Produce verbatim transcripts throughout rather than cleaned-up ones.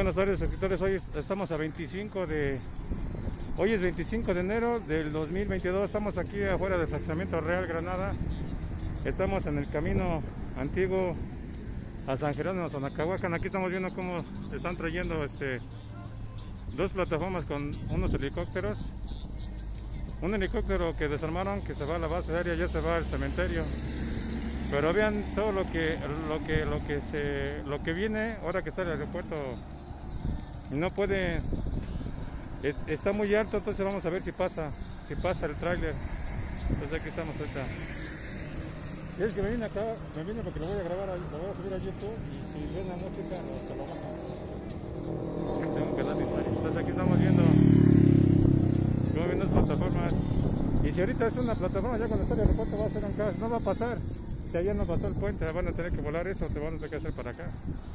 Buenas tardes, suscriptores. Hoy estamos a veinticinco de... Hoy es veinticinco de enero del dos mil veintidós. Estamos aquí afuera del fraccionamiento Real Granada. Estamos en el camino antiguo a San Jerónimo, Zonacahuacán. Aquí estamos viendo cómo están trayendo este, dos plataformas con unos helicópteros. Un helicóptero que desarmaron, que se va a la base aérea, ya se va al cementerio. Pero vean todo lo que lo que lo que se lo que viene ahora que está el aeropuerto y no puede, está muy alto, entonces vamos a ver si pasa, si pasa el tráiler. Entonces aquí estamos ahorita. Y es que me vine acá, me vine porque lo voy a grabar, lo voy a subir a YouTube y si ven la música te lo bajan. Tengo un canal de historia. Entonces aquí estamos viendo cómo vienen las plataformas. Y si ahorita es una plataforma, ya cuando sale el aeropuerto va a ser un caos, no va a pasar. Si allá no pasó el puente, van a tener que volar eso, te van a tener que hacer para acá.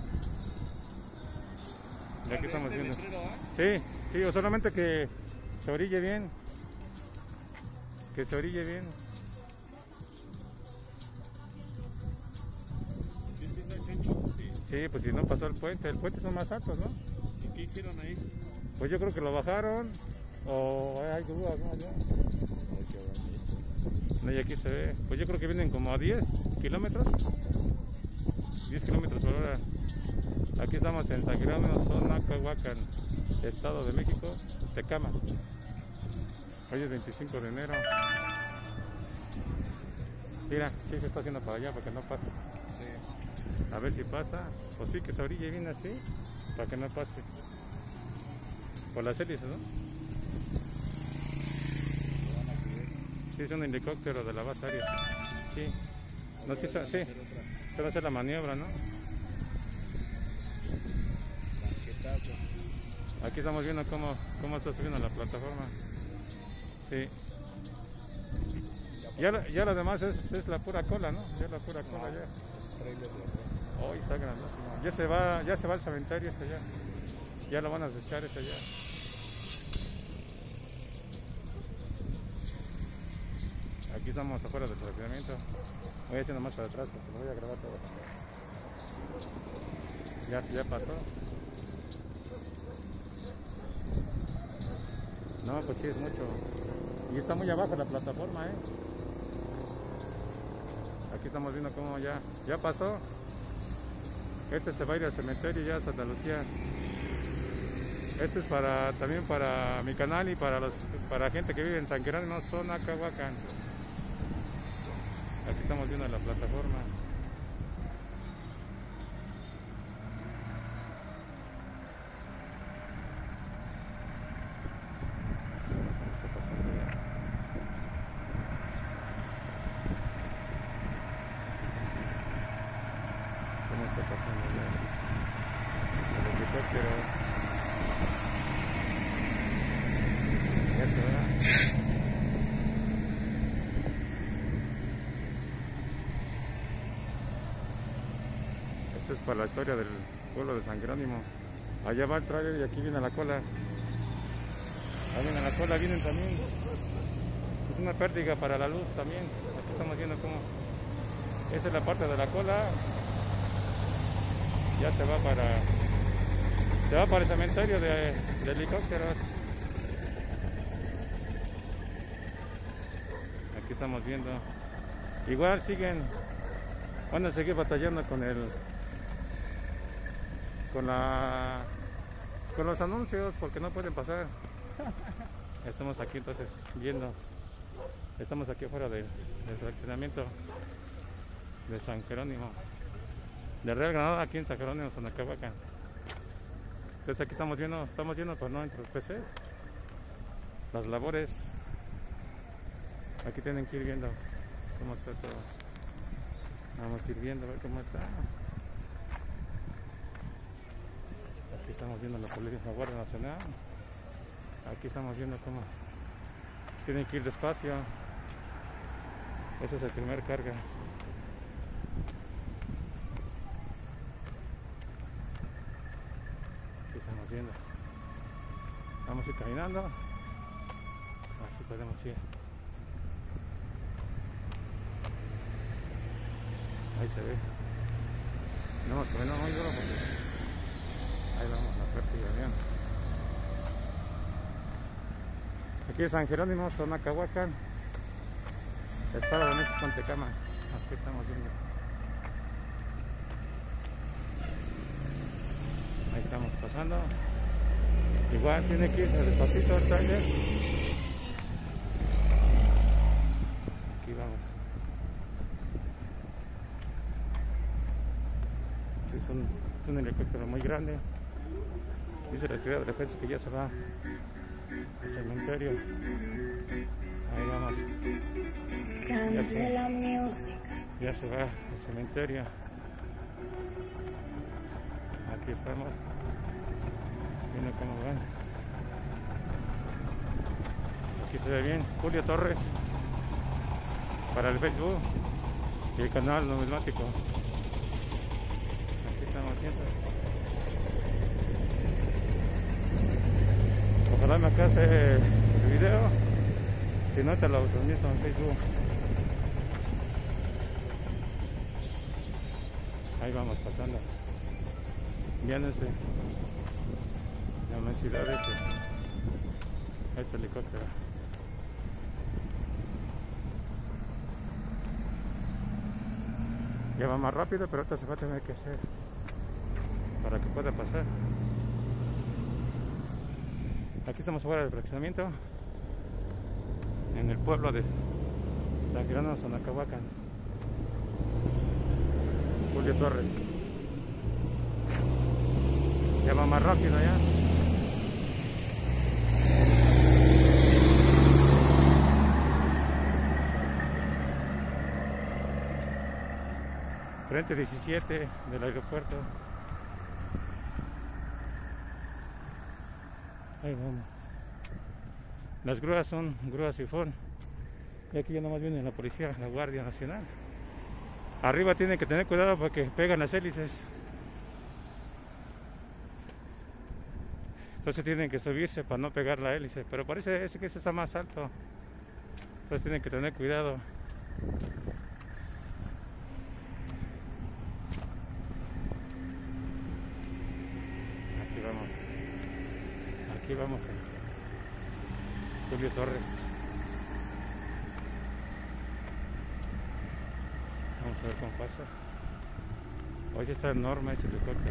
Y aquí estamos viendo. Sí, sí, o solamente que se orille bien. Que se orille bien. Sí, pues si no pasó el puente, el puente son más altos, ¿no? ¿Y qué hicieron ahí? Pues yo creo que lo bajaron, o hay grúas, ¿no? Allá. No, y aquí se ve, pues yo creo que vienen como a diez kilómetros, diez kilómetros por hora. Aquí estamos en San Jerónimo, Zonacahuacán, Estado de México, Tecama. Hoy es veinticinco de enero. Mira, sí se está haciendo para allá para que no pase. Sí. A ver si pasa, o sí que se orille bien así, para que no pase. Por las hélices, ¿no? Sí, es un helicóptero de la base aérea. Sí. No, sí, sí. Se va a hacer la maniobra, ¿no? Aquí estamos viendo cómo, cómo está subiendo la plataforma. Sí. Ya, ya lo demás es, es la pura cola, ¿no? Ya la pura cola ya. Hoy oh, está grandísimo. Ya se va, ya se va al cementerio ese allá. Ya lo van a desechar ese allá. Aquí estamos afuera del fraccionamiento. Voy haciendo más para atrás porque lo voy a grabar todo. Ya, ya pasó. No, pues sí es mucho. Y está muy abajo la plataforma, ¿eh? Aquí estamos viendo cómo ya, ya pasó. Este se va a ir al cementerio ya a Santa Lucía. Este es para también para mi canal y para los para gente que vive en San Jerónimo, Zonacahuacán. Aquí estamos viendo la plataforma. ¿Cómo está pasando ya? El helicóptero. Ya se va. Esto es para la historia del pueblo de San Jerónimo. Allá va el trailer y aquí viene la cola. Ahí viene la cola, vienen también. Es una pérdida para la luz también. Aquí estamos viendo cómo. Esa es la parte de la cola. Ya se va para. Se va para el cementerio de, de helicópteros. Aquí estamos viendo. Igual siguen. Van a seguir batallando con el. Con la con los anuncios porque no pueden pasar. Estamos aquí entonces viendo, estamos aquí afuera del, del fraccionamiento de San Jerónimo, de Real Granada, aquí en San Jerónimo, Zonacahuacán. Entonces aquí estamos viendo, estamos viendo para no entorpecer las labores. Aquí tienen que ir viendo cómo está todo. Vamos a ir viendo a ver cómo está. Aquí estamos viendo la policía, la Guardia Nacional. Aquí estamos viendo cómo tienen que ir despacio. Ese es el primer carga. Aquí estamos viendo. Vamos a ir caminando. Así podemos ir. Ahí se ve. No vamos caminando muy duro porque ahí vamos a la puerta. Aquí es San Jerónimo, Sonacahuacan, Espada de México, Antecama. Aquí estamos viendo. Ahí estamos pasando. Igual tiene que irse despacito el trailer. Aquí vamos. Sí, es, un, es un helicóptero muy grande. Dice la Secretaría de Defensa que ya se va al cementerio. Ahí vamos. Ya se, ya se va al cementerio. Aquí estamos. Viendo cómo van. Aquí se ve bien. Julio Torres. Para el Facebook. Y el canal numismático. Aquí estamos viendo. Ojalá me acase el video. Si no, te lo transmito en Facebook. Ahí vamos pasando. Viéndose la inmensidad de este, este helicóptero. Ya va más rápido, pero ahorita se va a tener que hacer para que pueda pasar. Aquí estamos fuera del fraccionamiento, en el pueblo de San Jerónimo, Sonacahuacan. Julio Torres. Ya va más rápido ya. Frente diecisiete del aeropuerto. Ahí vamos. Las grúas son grúas sifón. Y aquí ya nomás viene la policía, la Guardia Nacional. Arriba tienen que tener cuidado porque pegan las hélices. Entonces tienen que subirse para no pegar la hélice. Pero parece ese que ese está más alto. Entonces tienen que tener cuidado. Aquí vamos. Aquí vamos. Julio Torres. Vamos a ver cómo pasa. Hoy sí está enorme ese helicóptero.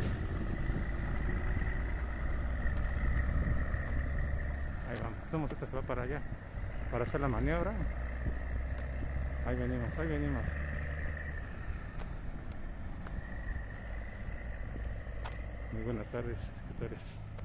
Ahí vamos. Esta motocicleta se va para allá para hacer la maniobra. Ahí venimos, ahí venimos. Muy buenas tardes, escritores.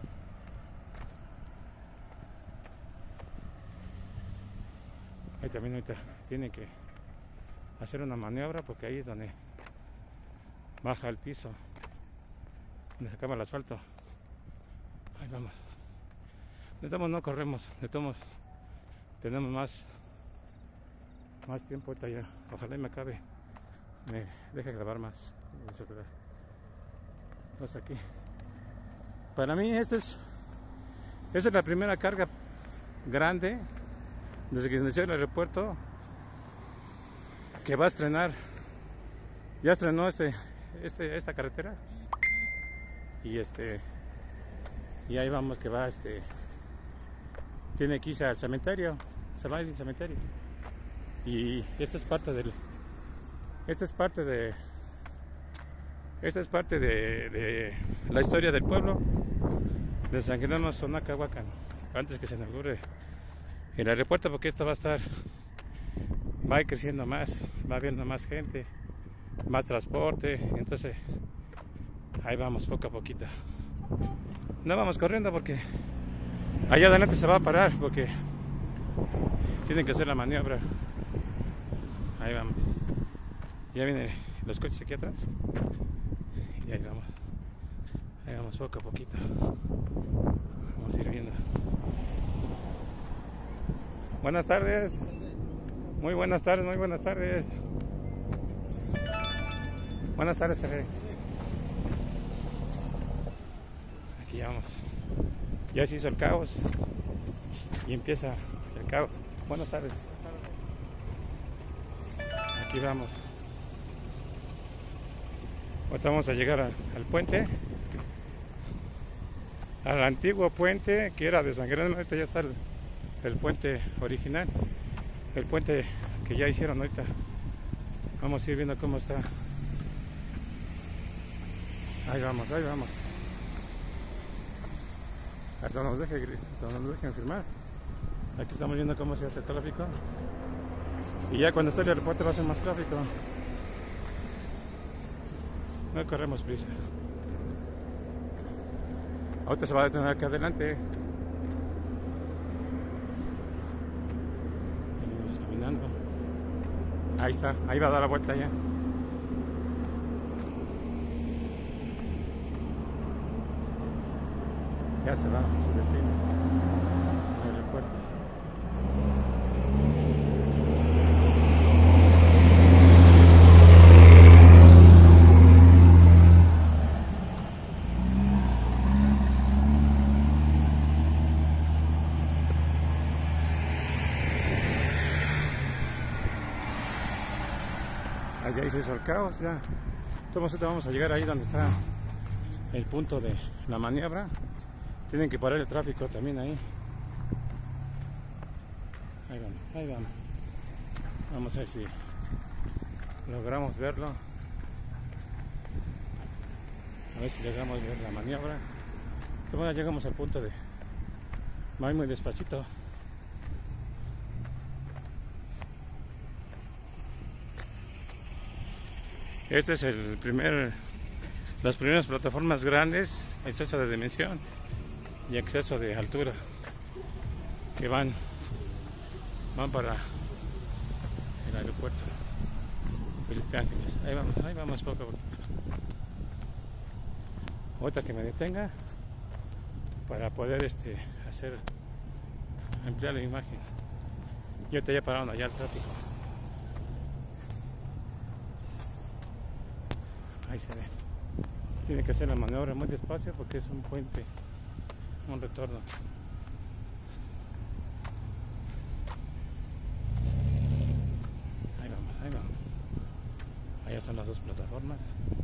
Ahí también ahorita tiene que hacer una maniobra porque ahí es donde baja el piso, donde se acaba el asfalto. Ahí vamos. De todos no corremos, de todos tenemos más más tiempo ahorita ya. Ojalá y me acabe, me deje grabar más. Entonces aquí, para mí esta es, esta es la primera carga grande desde que inició el aeropuerto que va a estrenar. Ya estrenó este, este, esta carretera y este y ahí vamos que va este tiene que irse al cementerio, se va al cementerio y esta es parte del esta es parte de esta es parte de, de la historia del pueblo de San Jerónimo, Sonacahuacan, antes que se inaugure el aeropuerto, porque esto va a estar va a ir creciendo más, va habiendo más gente, más transporte, entonces ahí vamos poco a poquito. No vamos corriendo porque allá adelante se va a parar porque tienen que hacer la maniobra. Ahí vamos. Ya vienen los coches aquí atrás. Y ahí vamos. Ahí vamos poco a poquito. Vamos a ir viendo. Buenas tardes. Muy buenas tardes, muy buenas tardes. Buenas tardes, Ferrer. Aquí vamos. Ya se hizo el caos. Y empieza el caos. Buenas tardes. Aquí vamos. Ahorita vamos a llegar a, al puente. Al antiguo puente que era de San Jerónimo. Ahorita ya está el, el puente original, el puente que ya hicieron ahorita. Vamos a ir viendo cómo está. Ahí vamos, ahí vamos. Hasta donde nos dejen, hasta donde nos dejen firmar. Aquí estamos viendo cómo se hace el tráfico. Y ya cuando esté el aeropuerto va a ser más tráfico. No corremos prisa. Ahorita se va a detener aquí adelante. Venimos caminando. Ahí está, ahí va a dar la vuelta ya. Ya se va a su destino, el aeropuerto. Allá se hizo el caos, ya. Entonces vamos a llegar ahí donde está el punto de la maniobra. Tienen que parar el tráfico también ahí. Ahí vamos, ahí vamos. Vamos a ver si logramos verlo. A ver si logramos ver la maniobra. Entonces ya llegamos al punto de... Muy muy despacito. Este es el primer... Las primeras plataformas grandes, exceso de dimensión y exceso de altura, que van van para el aeropuerto Felipe Ángeles. Ahí vamos, ahí vamos poco a poco. Ahorita que me detenga para poder este hacer ampliar la imagen. Y ahorita ya pararon allá el tráfico. Ahí se ve. Tiene que hacer la maniobra muy despacio porque es un puente, un retorno. Ahí vamos, ahí vamos. Allá están las dos plataformas.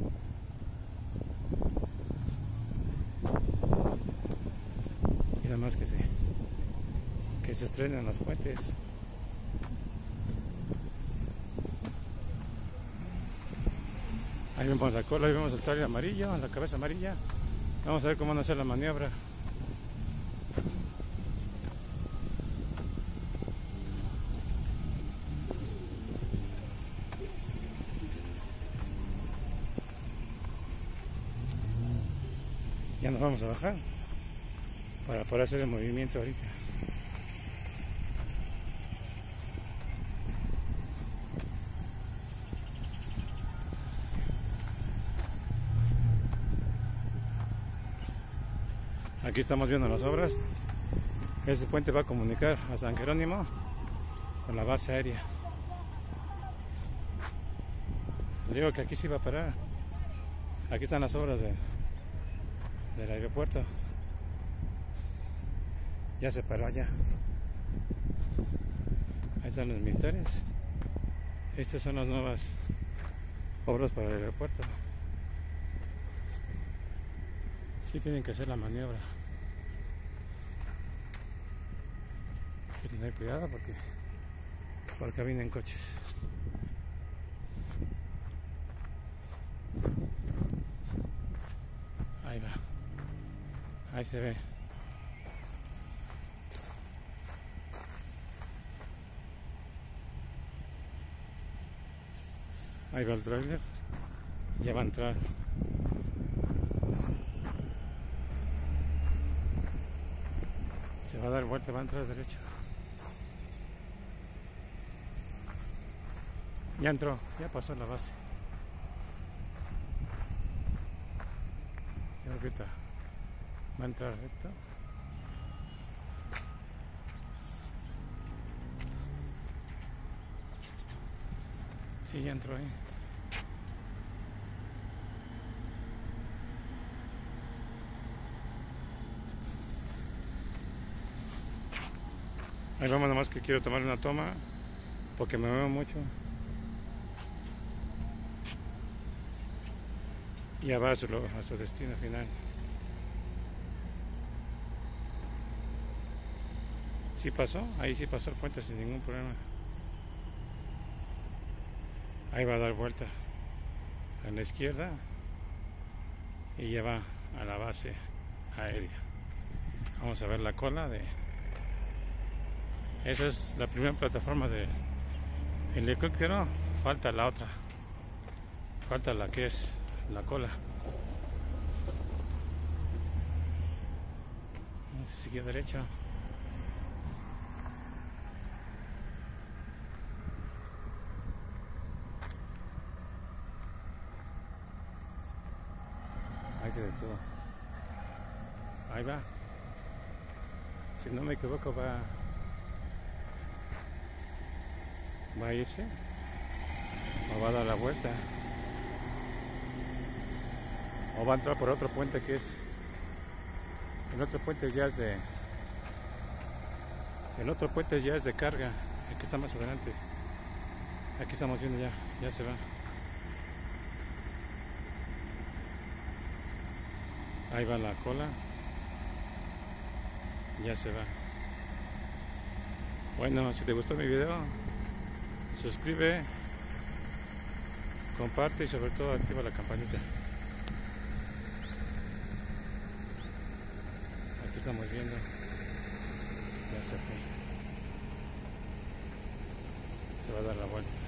Y nada más que se que se estrenen los puentes. Ahí vemos la cola, ahí vemos el trailer amarillo, la cabeza amarilla. Vamos a ver cómo van a hacer la maniobra. Ya nos vamos a bajar para poder hacer el movimiento ahorita. Aquí estamos viendo las obras. Este puente va a comunicar a San Jerónimo con la base aérea. Digo que aquí sí va a parar. Aquí están las obras de, del aeropuerto. Ya se paró allá. Ahí están los militares. Estas son las nuevas obras para el aeropuerto. Sí tienen que hacer la maniobra. Hay que tener cuidado porque por acá vienen coches. Ahí va. Ahí se ve. Ahí va el trailer. Ya va a entrar. Se va a dar vuelta, va a entrar derecho. Ya entró, ya pasó la base. Y ahorita va a entrar recto. Sí, ya entró ahí. Ahí vamos, nomás que quiero tomar una toma porque me muevo mucho. Y ya va a su, a su destino final. Sí pasó, ahí sí pasó el puente sin ningún problema. Ahí va a dar vuelta a la izquierda y ya va a la base aérea. Vamos a ver la cola de... Esa es la primera plataforma del helicóptero. Falta la otra. Falta la que es la cola. Sigue derecho. Ahí se detuvo. Ahí va. Si no me equivoco va va a irse o va a dar la vuelta o va a entrar por otro puente que es el otro puente ya es de el otro puente ya es de carga, el que está más adelante. Aquí estamos viendo ya, ya se va. Ahí va la cola. Ya se va. Bueno, si te gustó mi video, suscribe, comparte y sobre todo activa la campanita. Aquí estamos viendo. Ya se fue. Se va a dar la vuelta.